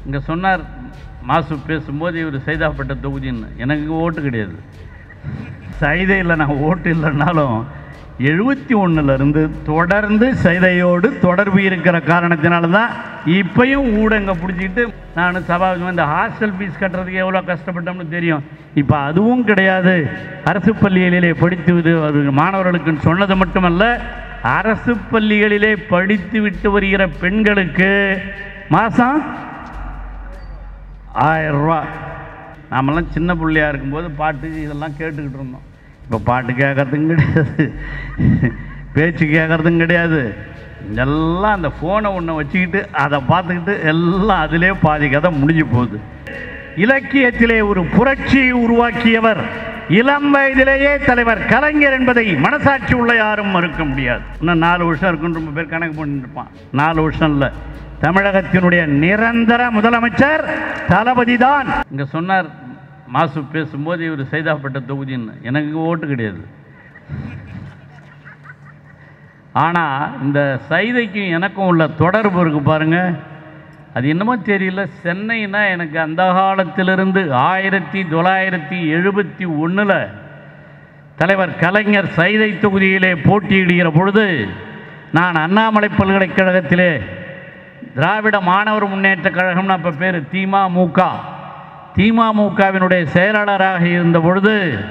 இங்கே சொன்னார் மாசு பேசும்போது இவர் சைதாப்பட்ட தொகுதின்னு. எனக்கு ஓட்டு கிடையாது. சைதையில் நான் ஓட்டு இல்லைன்னாலும் 71லேருந்து தொடர்ந்து சைதையோடு தொடர்பு இருக்கிற காரணத்தினால தான் இப்பையும் ஊடங்க பிடிச்சிக்கிட்டு நான் சபாவிதமாக இந்த ஹாஸ்டல் ஃபீஸ் கட்டுறதுக்கு எவ்வளோ கஷ்டப்பட்டோம்னு தெரியும். இப்போ அதுவும் கிடையாது. அரசு பள்ளிகளிலே படித்து மாணவர்களுக்குன்னு சொன்னது மட்டுமல்ல, அரசு பள்ளிகளிலே படித்து விட்டு வருகிற பெண்களுக்கு மாதம் 1000 ரூபா. நாமெல்லாம் சின்ன பிள்ளையாக இருக்கும்போது பாட்டு இதெல்லாம் கேட்டுக்கிட்டு இருந்தோம். இப்போ பாட்டு கேட்குறதும் கிடையாது, பேச்சு கேட்குறதும் கிடையாது. எல்லாம் அந்த ஃபோனை ஒன்று வச்சுக்கிட்டு அதை பார்த்துக்கிட்டு எல்லாம் அதிலே பாதி கதை முடிஞ்சு போகுது. இலக்கியத்திலே ஒரு புரட்சியை உருவாக்கியவர் இளம் வயதிலேயே தலைவர் கலைஞர் என்பதை மனசாட்சி உள்ள யாரும் மறுக்க முடியாது. இன்னும் 4 வருஷம் இருக்குன்னு ரொம்ப பேர் கணக்கு பண்ணிட்டு இருப்பான். 4 வருஷம் இல்லை, தமிழகத்தினுடைய நிரந்தர முதலமைச்சர் தளபதி தான். இங்கே சொன்னார் மாசு பேசும்போது இவர் சைதாப்பட்ட தொகுதின்னு. எனக்கு ஓட்டு கிடையாது. ஆனால் இந்த சைதைக்கும் எனக்கும் உள்ள தொடர்பு இருக்கு பாருங்க, அது என்னமோ தெரியல. சென்னைனா எனக்கு அந்த காலத்திலிருந்து 1971 தலைவர் கலைஞர் சைதை தொகுதியிலே போட்டியிடுகிற பொழுது நான் அண்ணாமலை பல்கலைக்கழகத்திலே திராவிட மாணவர் முன்னேற்ற கழகம்னு அப்போ பேர் திமுகவினுடைய செயலாளராக இருந்த பொழுது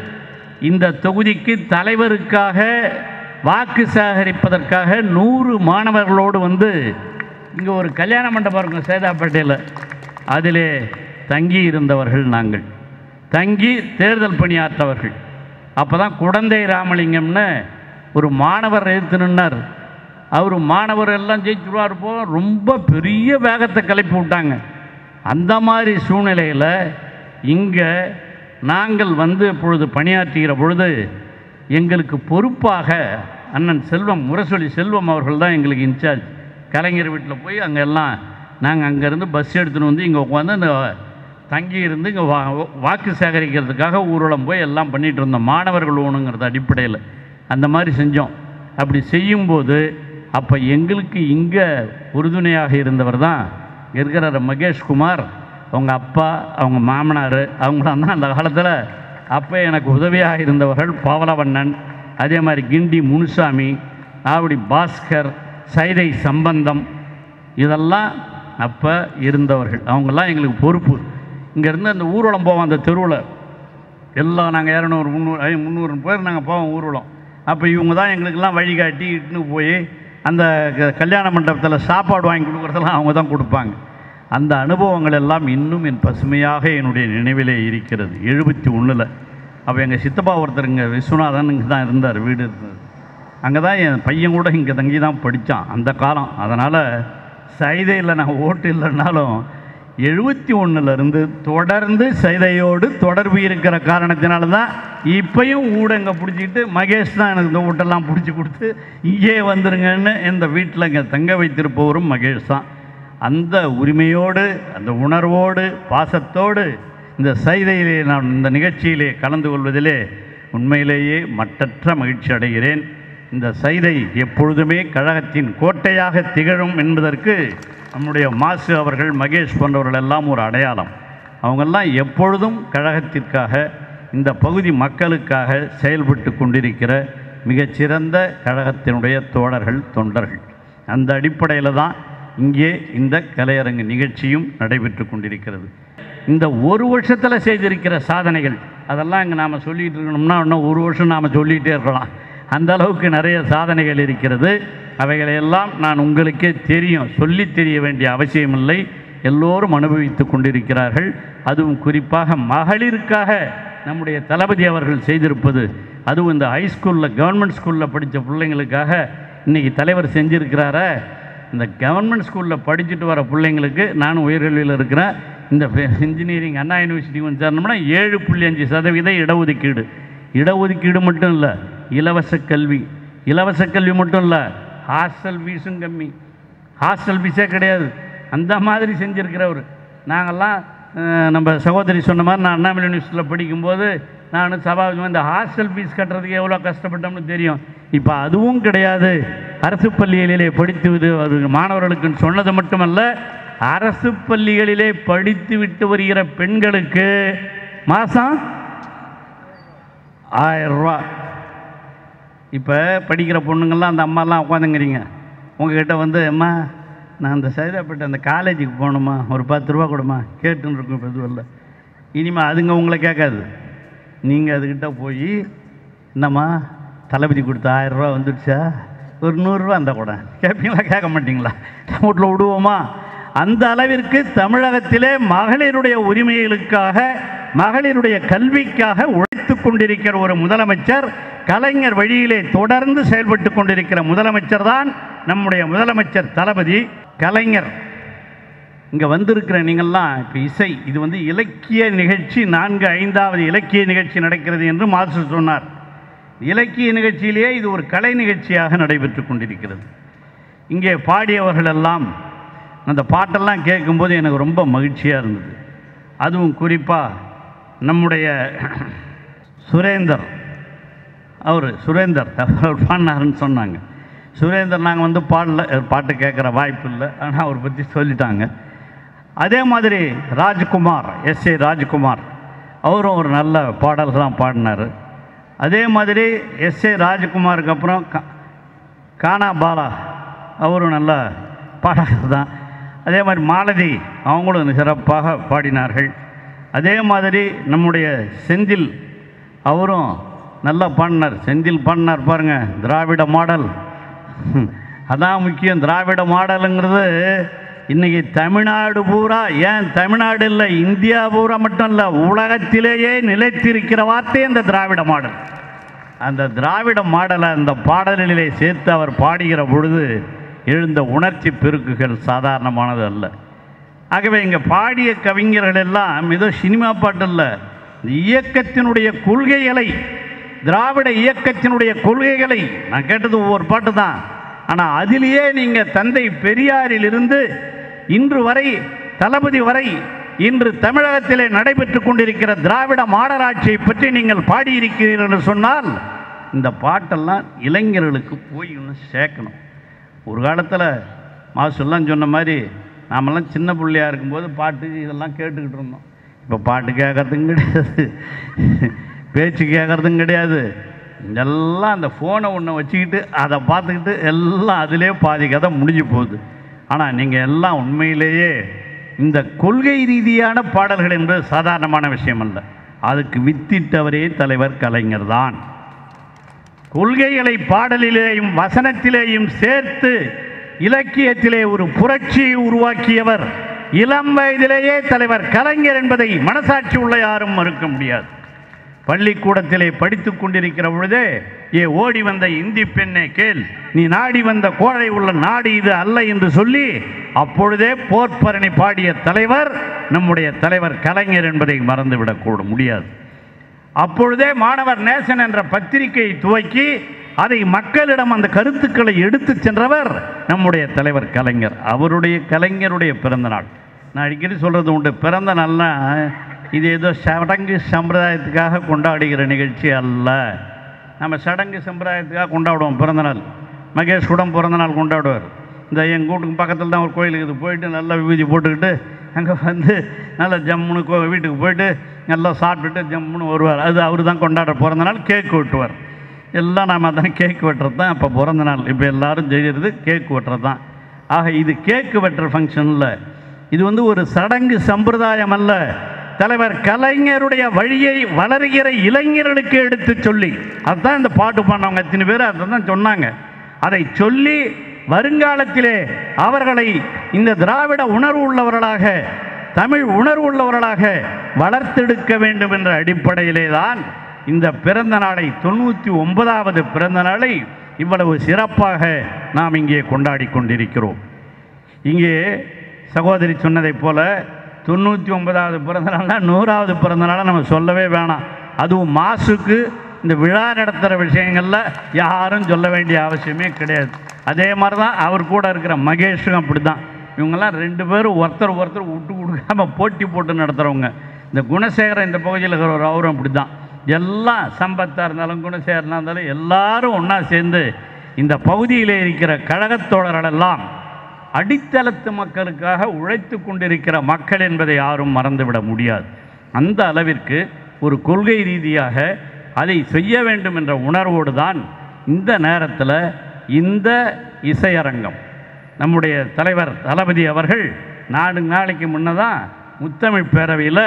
இந்த தொகுதிக்கு தலைவருக்காக வாக்கு சேகரிப்பதற்காக 100 மாணவர்களோடு வந்து இங்கே ஒரு கல்யாண மண்டபம் இருக்கும் சேதாப்பேட்டையில், அதிலே தங்கி இருந்தவர்கள் நாங்கள், தங்கி தேர்தல் பணியாற்றவர்கள். அப்போ தான் குடந்தை ராமலிங்கம்னு ஒரு மாணவர் எதிர்த்து நின்னார். அவர் மாணவர் எல்லாம் ஜெயிச்சுருவார் போ, ரொம்ப பெரிய வேகத்தை கிளப்பி விட்டாங்க. அந்த மாதிரி சூழ்நிலையில் இங்கே நாங்கள் வந்து இப்பொழுது பணியாற்றுகிற பொழுது எங்களுக்கு பொறுப்பாக அண்ணன் முரசொலி செல்வம் அவர்கள் தான் எங்களுக்கு இன்சார்ஜ். கலைஞர் வீட்டில் போய் அங்கே எல்லாம் நாங்கள் அங்கேருந்து பஸ் எடுத்துகிட்டு வந்து இங்கே உட்காந்து இந்த தங்கி இருந்து இங்கே வாக்கு சேகரிக்கிறதுக்காக ஊர்வலம் போய் எல்லாம் பண்ணிகிட்டு இருந்தோம். மாணவர்கள் ஓணுங்கிறது அடிப்படையில் அந்த மாதிரி செஞ்சோம். அப்படி செய்யும்போது அப்போ எங்களுக்கு இங்கே உறுதுணையாக இருந்தவர் தான் இருக்கிற மகேஷ்குமார், அவங்க அப்பா, அவங்க மாமனார், அவங்களாம் தான் அந்த காலத்தில் அப்போ எனக்கு உதவியாக இருந்தவர்கள். பவளவண்ணன், அதே மாதிரி கிண்டி முனுசாமி, ஆவடி பாஸ்கர், சைதை சம்பந்தம், இதெல்லாம் அப்போ இருந்தவர்கள். அவங்கெல்லாம் எங்களுக்கு பொறுப்பு. இங்கேருந்து அந்த ஊர்வலம் போவோம், அந்த தெருவில் எல்லாம் நாங்கள் 200 300 பேர் நாங்கள் போவோம் ஊர்வலம். அப்போ இவங்க தான் எங்களுக்கெல்லாம் வழிகாட்டி இட்டுன்னு போய் அந்த கல்யாண மண்டபத்தில் சாப்பாடு வாங்கி கொடுக்குறதெல்லாம் அவங்க தான் கொடுப்பாங்க. அந்த அனுபவங்கள் எல்லாம் இன்னும் என் பசுமையாக என்னுடைய நினைவிலே இருக்கிறது. 71 அப்போ எங்கள் சித்தப்பா ஒருத்தர் இங்கே விஸ்வநாதன் இங்கே தான் இருந்தார், வீடு இருந்தது. அங்கே தான் என் பையன் கூட இங்கே தங்கி தான் படித்தான் அந்த காலம். அதனால் சைதையில் நான் ஓட்டு இல்லைன்னாலும் 71லேருந்து தொடர்ந்து சைதையோடு தொடர்பு இருக்கிற காரணத்தினால தான் இப்பையும் ஊடங்க பிடிச்சிக்கிட்டு மகேஷ் தான் எனக்கு இந்த வீட்டெல்லாம் பிடிச்சி கொடுத்து இங்கே வந்துருங்கன்னு இந்த வீட்டில் இங்கே தங்க வைத்திருப்பவரும் மகேஷ் தான். அந்த உரிமையோடு, அந்த உணர்வோடு, பாசத்தோடு இந்த சைதையிலே நான் இந்த நிகழ்ச்சியிலே கலந்து கொள்வதிலே உண்மையிலேயே மட்டற்ற மகிழ்ச்சி அடைகிறேன். இந்த சைதை எப்பொழுதுமே கழகத்தின் கோட்டையாக திகழும் என்பதற்கு நம்முடைய மாசு அவர்கள், மகேஷ் போன்றவர்கள் எல்லாம் ஒரு அடையாளம். அவங்கெல்லாம் எப்பொழுதும் கழகத்திற்காக, இந்த பகுதி மக்களுக்காக செயல்பட்டு கொண்டிருக்கிற மிகச்சிறந்த கழகத்தினுடைய தோழர்கள், தொண்டர்கள். அந்த அடிப்படையில் தான் இங்கே இந்த கலையரங்கு நிகழ்ச்சியும் நடைபெற்று கொண்டிருக்கிறது. இந்த ஒரு வருஷத்தில் செய்திருக்கிற சாதனைகள் அதெல்லாம் இங்கே நாம் சொல்லிகிட்டு இருக்கணும்னா இன்னும் 1 வருஷம் நாம் சொல்லிகிட்டே இருக்கலாம். அந்த அளவுக்கு நிறைய சாதனைகள் இருக்கிறது. அவைகளையெல்லாம் நான் உங்களுக்கே தெரியும், சொல்லி தெரிய வேண்டிய அவசியமில்லை. எல்லோரும் அனுபவித்து கொண்டிருக்கிறார்கள். அதுவும் குறிப்பாக மகளிருக்காக நம்முடைய தளபதி அவர்கள் செய்திருப்பது, அதுவும் இந்த ஹைஸ்கூலில் கவர்மெண்ட் ஸ்கூலில் படித்த பிள்ளைங்களுக்காக இன்றைக்கி தலைவர் செஞ்சுருக்கிறார. இந்த கவர்மெண்ட் ஸ்கூலில் படிச்சுட்டு வர பிள்ளைங்களுக்கு, நானும் உயர்கல்வியில் இருக்கிறேன், இந்த இன்ஜினியரிங் அண்ணா யூனிவர்சிட்டி வந்து சேரணும்னா 7.5% இடஒதுக்கீடு. இடஒதுக்கீடு மட்டும் இல்லை, இலவச கல்வி மட்டும் இல்லை, ஹாஸ்டல் ஃபீஸும் கம்மி, ஹாஸ்டல் ஃபீஸே கிடையாது. அந்த மாதிரி செஞ்சுருக்கிறவர். நாங்கள்லாம் நம்ம சகோதரி சொன்ன மாதிரி நான் அண்ணாமலை யூனிவர்சிட்டியில் படிக்கும்போது நான் சபாவிதமாக இந்த ஹாஸ்டல் ஃபீஸ் கட்டுறதுக்கு எவ்வளோ கஷ்டப்பட்டோம்னு தெரியும். இப்போ அதுவும் கிடையாது. அரசு பள்ளிகளிலே படித்து மாணவர்களுக்குன்னு சொன்னது மட்டுமல்ல, அரசு பள்ளிகளிலே படித்து விட்டு வருகிற பெண்களுக்கு மாதம் 1000 ரூபா. இப்போ படிக்கிற பொண்ணுங்கள்லாம் அந்த அம்மாலாம் உட்காந்துங்கிறீங்க, உங்ககிட்ட வந்து அம்மா நான் அந்த சைதாப்பேட்டை அந்த காலேஜுக்கு போகணுமா, ஒரு 10 ரூபா கொடுமா கேட்டுன்னு இருக்கும். இப்போ எதுவும் இல்லை. இனிமேல் அதுங்க உங்களை கேட்காது. நீங்கள் அதுக்கிட்ட போய் என்னம்மா தளபதி கொடுத்த 1000 ரூபா வந்துடுச்சா, ஒரு 100 ரூபா இருந்தால் கூட கேட்பீங்களா, கேட்க மாட்டிங்களா? வீட்டில் விடுவோமா? அந்த அளவிற்கு தமிழகத்திலே மகளிருடைய உரிமைகளுக்காக, மகளிருடைய கல்விக்காக உழைத்து கொண்டிருக்கிற ஒரு முதலமைச்சர், கலைஞர் வழியிலே தொடர்ந்து செயல்பட்டு கொண்டிருக்கிற முதலமைச்சர் தான் நம்முடைய முதலமைச்சர் தளபதி கலைஞர். இங்கே வந்திருக்கிற நீங்கள்லாம் இப்போ இசை, இது வந்து இலக்கிய நிகழ்ச்சி, 4-5வது இலக்கிய நிகழ்ச்சி நடக்கிறது என்று மாஸ்டர் சொன்னார். இலக்கிய நிகழ்ச்சியிலேயே இது ஒரு கலை நிகழ்ச்சியாக நடைபெற்று கொண்டிருக்கிறது. இங்கே பாடியவர்களெல்லாம் அந்த பாட்டெல்லாம் கேட்கும்போது எனக்கு ரொம்ப மகிழ்ச்சியாக இருந்தது. அதுவும் குறிப்பாக நம்முடைய சுரேந்தர், சுரேந்தர் பாடினாருன்னு சொன்னாங்க. சுரேந்தர் நாங்கள் வந்து பாட்டு கேட்குற வாய்ப்பு இல்லை, ஆனால் அவர் பற்றி சொல்லிட்டாங்க. அதே மாதிரி ராஜ்குமார், எஸ்ஏ ராஜ்குமார், அவரும் ஒரு நல்ல பாடல்கள்லாம் பாடினார். அதே மாதிரி எஸ்ஏ ராஜ்குமாருக்கு அப்புறம் கானா பாலா, அவரும் நல்ல பாடகர் தான். அதே மாதிரி மாலதி, அவங்களும் சிறப்பாக பாடினார்கள். அதே மாதிரி நம்முடைய செந்தில், அவரும் நல்லா பாடினார். செந்தில் பாடினார் பாருங்கள், திராவிட மாடல், அதான் முக்கியம். திராவிட மாடலுங்கிறது இன்றைக்கி தமிழ்நாடு பூரா, ஏன் தமிழ்நாடு இல்லை, இந்தியா பூரா மட்டும் இல்லை, உலகத்திலேயே நிலைத்திருக்கிற வார்த்தை அந்த திராவிட மாடல். அந்த திராவிட மாடலை அந்த பாடல்களிலே சேர்த்து அவர் பாடுகிற பொழுது எழுந்த உணர்ச்சி பெருக்குகள் சாதாரணமானது அல்ல. ஆகவே இங்கே பாடிய கவிஞர்கள் எல்லாம் ஏதோ சினிமா பாட்டு இல்லை, இயக்கத்தினுடைய கொள்கைகளை, திராவிட இயக்கத்தினுடைய கொள்கைகளை, நான் கேட்டது ஒவ்வொரு பாட்டு தான், ஆனால் அதிலேயே நீங்கள் தந்தை பெரியாரிலிருந்து இன்று வரை தளபதி வரை இன்று தமிழகத்திலே நடைபெற்று கொண்டிருக்கிற திராவிட மாடலாட்சியை பற்றி நீங்கள் பாடியிருக்கிறீர்கள் என்று சொன்னால் இந்த பாட்டெல்லாம் இளைஞர்களுக்கு போய் இன்னும் சேர்க்கணும். ஒரு காலத்தில் மாசுலாம் சொன்ன மாதிரி நாமெல்லாம் சின்ன பிள்ளையாக இருக்கும்போது பாட்டு இதெல்லாம் கேட்டுக்கிட்டு இருந்தோம். இப்போ பாட்டு கேட்குறதும் கிடையாது, பேச்சு கேட்குறதும் கிடையாது. எல்லாம் அந்த ஃபோனை ஒன்று வச்சுக்கிட்டு அதை பார்த்துக்கிட்டு எல்லாம் அதிலே பாதி கதை முடிஞ்சு போகுது. ஆனால் நீங்கள் எல்லாம் உண்மையிலேயே இந்த கொள்கை ரீதியான பாடல்கள் என்பது சாதாரணமான விஷயம் அல்ல. அதுக்கு வித்திட்டவரே தலைவர் கலைஞர் தான். கொள்கைகளை பாடலிலேயும் வசனத்திலேயும் சேர்த்து இலக்கியத்திலே ஒரு புரட்சியை உருவாக்கியவர் இளம் வயதிலேயே தலைவர் கலைஞர் என்பதை மனசாட்சி உள்ள யாரும் மறுக்க முடியாது. பள்ளிக்கூடத்திலே படித்து கொண்டிருக்கிற பொழுதே, ஏ ஓடி வந்த இந்தி பெண்ணே கேள், நீ நாடி வந்த கோழை உள்ள நாடு இது அல்ல என்று சொல்லி அப்பொழுதே போர்ப்பரணி பாடிய தலைவர் நம்முடைய தலைவர் கலைஞர் என்பதை மறந்துவிடக்கூட முடியாது. அப்பொழுதே மாணவர் நேசன் என்ற பத்திரிகையை துவக்கி அதை மக்களிடம் அந்த கருத்துக்களை எடுத்து சென்றவர் நம்முடைய தலைவர் கலைஞர். அவருடைய கலைஞருடைய பிறந்த நாள் நான் அடிக்கடி சொல்கிறது உண்டு. பிறந்த நாள்னா இது ஏதோ சடங்கு சம்பிரதாயத்துக்காக கொண்டாடுகிற நிகழ்ச்சி அல்ல. நம்ம சடங்கு சம்பிரதாயத்துக்காக கொண்டாடுவோம் பிறந்தநாள். மகேஷ் கூட பிறந்தநாள் கொண்டாடுவார். இந்த எங்கள் வீட்டுக்கு பக்கத்தில் தான் ஒரு கோயிலுக்கு இது போயிட்டு நல்லா விபூதி போட்டுக்கிட்டு அங்கே வந்து நல்லா ஜம்முன்னு வீட்டுக்கு போயிட்டு நல்லா சாப்பிட்டுட்டு ஜம்முன்னு வருவார். அது அவர் தான் கொண்டாடுற பிறந்தநாள். கேக் வெட்டுவார். எல்லாம் நாம் அதான் கேக் வெட்டுறது தான் இப்போ பிறந்தநாள். இப்போ எல்லோரும் செய்கிறது கேக் வெட்டுறது தான். ஆக இது கேக்கு வெட்டுற ஃபங்க்ஷன் இல்லை, இது வந்து ஒரு சடங்கு சம்பிரதாயம் அல்ல. தலைவர் கலைஞருடைய வழியை வளர்கிற இளைஞர்களுக்கு எடுத்து சொல்லி, அதுதான் இந்த பாட்டு பாடினவங்க எத்தனை பேர் அதை தான் சொன்னாங்க. அதை சொல்லி வருங்காலத்திலே அவர்களை இந்த திராவிட உணர்வு உள்ளவர்களாக, தமிழ் உணர்வு உள்ளவர்களாக வளர்த்தெடுக்க வேண்டும் என்ற அடிப்படையிலே தான் இந்த பிறந்த நாளை, 99வது பிறந்த நாளை இவ்வளவு சிறப்பாக நாம் இங்கே கொண்டாடி கொண்டிருக்கிறோம். இங்கே சகோதரி சொன்னதைப் போல 99வது பிறந்த நாள்னா 100வது பிறந்த நாளை நம்ம சொல்லவே வேணாம். அதுவும் மாசுக்கு இந்த விழா நடத்துகிற விஷயங்களில் யாரும் சொல்ல வேண்டிய அவசியமே கிடையாது. அதே மாதிரி தான் அவர் கூட இருக்கிற மகேஷும் அப்படி தான். இவங்கெல்லாம் 2 பேரும் ஒருத்தர் விட்டு கொடுக்காமல் போட்டி போட்டு நடத்துகிறவங்க. இந்த குணசேகரன் இந்த பகுதியில் இருக்கிற அவரும் அப்படி தான். எல்லாம் சம்பத்தாக இருந்தாலும் குணசேகரனாக இருந்தாலும் எல்லாரும் ஒன்றா சேர்ந்து இந்த பகுதியில் இருக்கிற கழகத்தோழர்களெல்லாம் அடித்தளத்து மக்களுக்காக உழைத்து கொண்டிருக்கிற மக்கள் என்பதை யாரும் மறந்துவிட முடியாது. அந்த அளவிற்கு ஒரு கொள்கை ரீதியாக அதை செய்ய வேண்டும் என்ற உணர்வோடு தான் இந்த நேரத்தில் இந்த இசையரங்கம் நம்முடைய தலைவர் தளபதி அவர்கள் நாளைக்கு முன்னதான் முத்தமிழ் பேரவையில்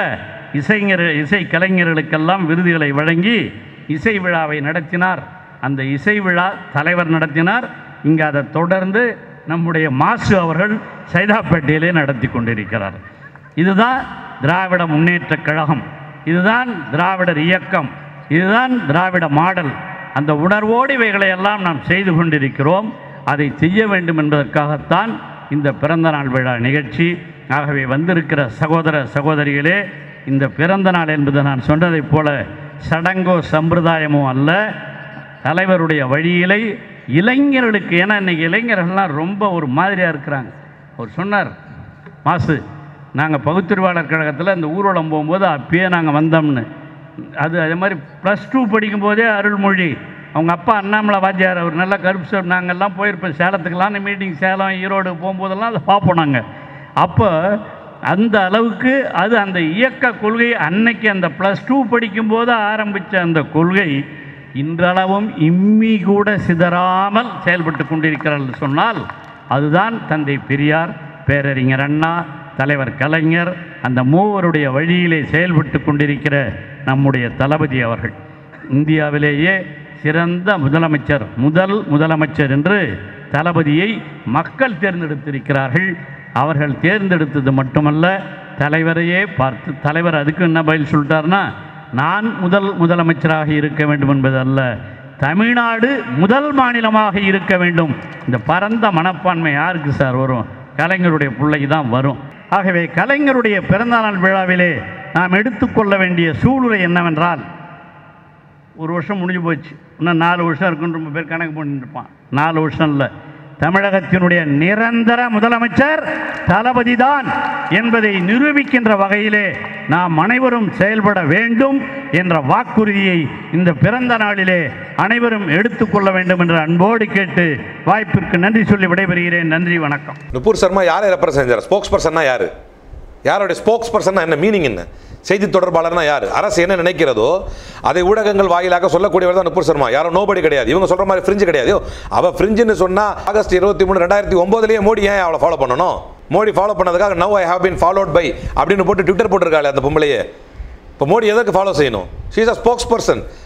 இசை கலைஞர்களுக்கெல்லாம் விருதுகளை வழங்கி இசை விழாவை நடத்தினார். அந்த இசை விழா தலைவர் நடத்தினார். இங்கே அதை தொடர்ந்து நம்முடைய மாசு அவர்கள் சைதாப்பேட்டையிலே நடத்தி கொண்டிருக்கிறார். இதுதான் திராவிட முன்னேற்றக் கழகம், இதுதான் திராவிடர் இயக்கம், இதுதான் திராவிட மாடல். அந்த உணர்வோடு இவைகளை எல்லாம் நாம் செய்து கொண்டிருக்கிறோம். அதை செய்ய வேண்டும் என்பதற்காகத்தான் இந்த பிறந்தநாள் விழா நிகழ்ச்சி. ஆகவே வந்திருக்கிற சகோதர சகோதரிகளே, இந்த பிறந்த நாள் என்பது நான் சொன்னதைப் போல சடங்கோ சம்பிரதாயமோ அல்ல, தலைவருடைய வழியிலே இளைஞர்களுக்கு. ஏன்னா இன்றைக்கி இளைஞர்கள்லாம் ரொம்ப ஒரு மாதிரியாக இருக்கிறாங்க. அவர் சொன்னார், மாசு நாங்கள் பகுத்தறிவாளர் கழகத்தில் இந்த ஊர்வலம் போகும்போது அப்பயே நாங்கள் வந்தோம்னு. அதே மாதிரி +2 படிக்கும்போதே அருள்மொழி அவங்க அப்பா அண்ணாமலை வாத்தியார், அவர் நல்லா கருப்பு சார், நாங்கள்லாம் போயிருப்போம் சேலத்துக்கெல்லாம் மீட்டிங், சேலம் ஈரோடு போகும்போதெல்லாம் அதை பார்ப்போம் நாங்கள். அப்போ அந்த அளவுக்கு அது அந்த இயக்க கொள்கை அன்னைக்கு அந்த +2 படிக்கும்போது ஆரம்பித்த அந்த கொள்கை இன்றளவும் இம்மி கூட சிதறாமல் செயல்பட்டு கொண்டிருக்கிறார்கள் சொன்னால் அதுதான் தந்தை பெரியார், பேரறிஞர் அண்ணா, தலைவர் கலைஞர், அந்த மூவருடைய வழியிலே செயல்பட்டு கொண்டிருக்கிற நம்முடைய தளபதி அவர்கள். இந்தியாவிலேயே சிறந்த முதலமைச்சர், முதலமைச்சர் என்று தளபதியை மக்கள் தேர்ந்தெடுத்திருக்கிறார்கள். அவர்கள் தேர்ந்தெடுத்தது மட்டுமல்ல, தலைவரையே பார்த்து தலைவர் அதுக்கு என்ன பதில் சொல்லிட்டார்னா, நான் முதலமைச்சராக இருக்க வேண்டும் என்பது அல்ல, தமிழ்நாடு முதல் மாநிலமாக இருக்க வேண்டும். இந்த பரந்த மனப்பான்மை யாருக்கு சார் வரும்? கலைஞருடைய பிள்ளைக்கு தான் வரும். ஆகவே கலைஞருடைய பிறந்தநாள் விழாவிலே நாம் எடுத்துக்கொள்ள வேண்டிய சூழ்நிலை என்னவென்றால், 1 வருஷம் முடிஞ்சு போச்சு, இன்னும் 4 வருஷம் இருக்குன்னு ரொம்ப பேர் கணக்கு பண்ணிட்டுருப்பான். 4 வருஷம் இல்லை, தமிழகத்தினுடைய நிரந்தர முதலமைச்சர் தளபதி தான் என்பதை நிரூபிக்கின்ற வகையிலே நாம் அனைவரும் செயல்பட வேண்டும் என்ற வாக்குறுதியை இந்த பிறந்த நாளிலே அனைவரும் எடுத்துக்கொள்ள வேண்டும் என்று அன்போடு கேட்டு வாய்ப்பிற்கு நன்றி சொல்லி விடைபெறுகிறேன். நன்றி, வணக்கம். நுபுர் சர்மா யாரை ரெப்ரசென்ட் செய்கிறார்? ஸ்போக்ஸ் பர்சன்னா யார்? யாருடைய ஸ்போக்ஸ் பர்சன்னா என்ன மீனிங்? என்ன செய்தி தொடர்பாளர்னா யார்? அரசு என்ன நினைக்கிறதோ அதை ஊடகங்கள் வாயிலாக சொல்லக்கூடியவர் தான் நுபுர் சர்மா. யாரும் நோபடி கிடையாது. இவங்க சொல்கிற மாதிரி ஃப்ரிஞ்சு கிடையாது. அவள் ஃப்ரிஞ்சுன்னு சொன்னால் ஆகஸ்ட் 23, 2009 மோடி ஏன் அவளை ஃபாலோ பண்ணணும்? மோடி ஃபாலோ பண்ணதுக்காக now I have been followed by அப்படின்னு போட்டு ட்விட்டர் போட்டிருக்காள் அந்த பொம்பளையே. இப்போ மோடி எதற்கு ஃபாலோ செய்யணும்? She is a spokes person.